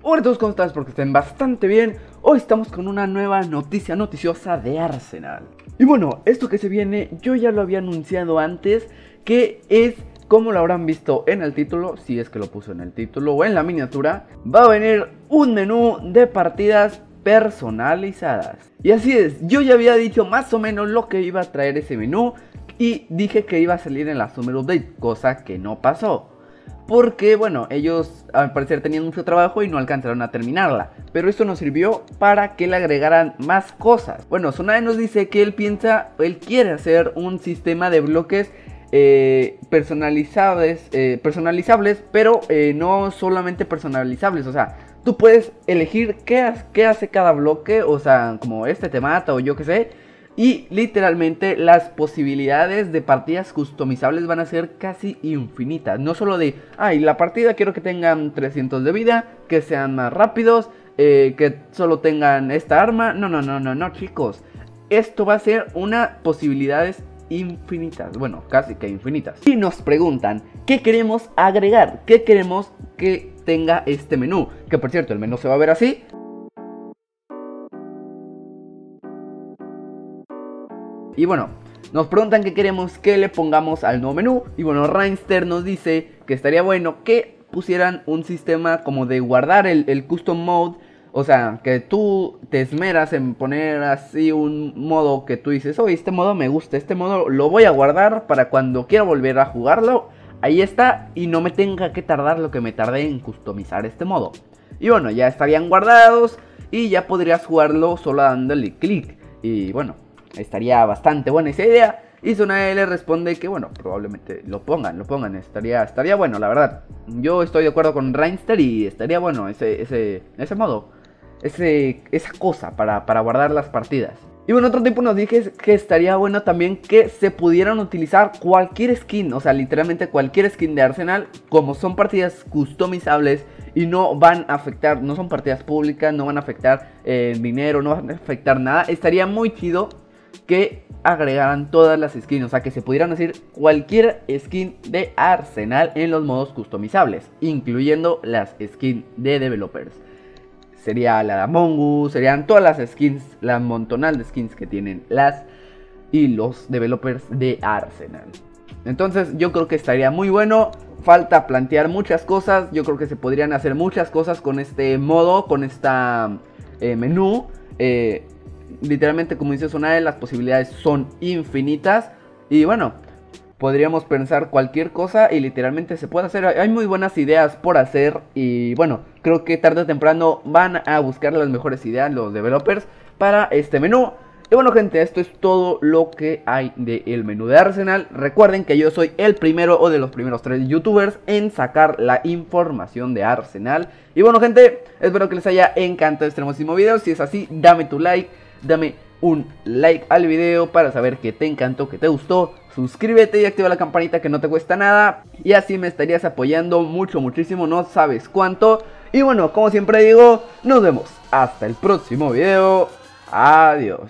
Hola a todos, ¿cómo están? Espero que estén bastante bien. Hoy estamos con una nueva noticia noticiosa de Arsenal. Y bueno, esto que se viene yo ya lo había anunciado antes, que es, como lo habrán visto en el título, si es que lo puso en el título o en la miniatura, va a venir un menú de partidas personalizadas. Y así es, yo ya había dicho más o menos lo que iba a traer ese menú y dije que iba a salir en la Summer Update, cosa que no pasó. Porque bueno, ellos al parecer tenían mucho trabajo y no alcanzaron a terminarla. Pero esto nos sirvió para que le agregaran más cosas. Bueno, Tsunae nos dice que él quiere hacer un sistema de bloques personalizables, pero no solamente personalizables. O sea, tú puedes elegir qué hace cada bloque, o sea, como este te mata o yo qué sé. Y literalmente las posibilidades de partidas customizables van a ser casi infinitas. No solo de, la partida quiero que tengan 300 de vida, que sean más rápidos, que solo tengan esta arma. No, chicos. Esto va a ser una posibilidades infinitas. Bueno, casi que infinitas. Y nos preguntan, ¿qué queremos agregar? ¿Qué queremos que tenga este menú? Que por cierto, el menú se va a ver así. Y bueno, nos preguntan qué queremos que le pongamos al nuevo menú. Y bueno, Reinster nos dice que estaría bueno que pusieran un sistema como de guardar el custom mode. O sea, que tú te esmeras en poner así un modo que tú dices, oye, este modo me gusta, este modo lo voy a guardar para cuando quiera volver a jugarlo. Ahí está, y no me tenga que tardar lo que me tardé en customizar este modo. Y bueno, ya estarían guardados y ya podrías jugarlo solo dándole clic. Y bueno, estaría bastante buena esa idea. Y Tsunae le responde que bueno, probablemente lo pongan, estaría bueno, la verdad. Yo estoy de acuerdo con Reinster y estaría bueno ese modo, esa cosa para guardar las partidas. Y bueno, otro tipo nos dije que estaría bueno también que se pudieran utilizar cualquier skin, o sea, literalmente cualquier skin de Arsenal, como son partidas customizables y no van a afectar, no son partidas públicas, no van a afectar dinero, no van a afectar nada. Estaría muy chido que agregaran todas las skins, o sea, que se pudieran decir cualquier skin de Arsenal en los modos customizables, incluyendo las skins de developers. Sería la de Among Us, serían todas las skins, la montonal de skins que tienen los developers de Arsenal. Entonces yo creo que estaría muy bueno. Falta plantear muchas cosas. Yo creo que se podrían hacer muchas cosas con este modo, con esta menú. Literalmente, como dice Tsunae, las posibilidades son infinitas. Y bueno, podríamos pensar cualquier cosa y literalmente se puede hacer. Hay muy buenas ideas por hacer. Y bueno, creo que tarde o temprano van a buscar las mejores ideas los developers para este menú. Y bueno, gente, esto es todo lo que hay del menú de Arsenal. Recuerden que yo soy el primero o de los primeros 3 youtubers en sacar la información de Arsenal. Y bueno, gente, espero que les haya encantado este hermosísimo video. Si es así, dame tu like, dame un like al video para saber que te encantó, que te gustó. Suscríbete y activa la campanita, que no te cuesta nada. Y así me estarías apoyando muchísimo, no sabes cuánto. Y bueno, como siempre digo, nos vemos hasta el próximo video. Adiós.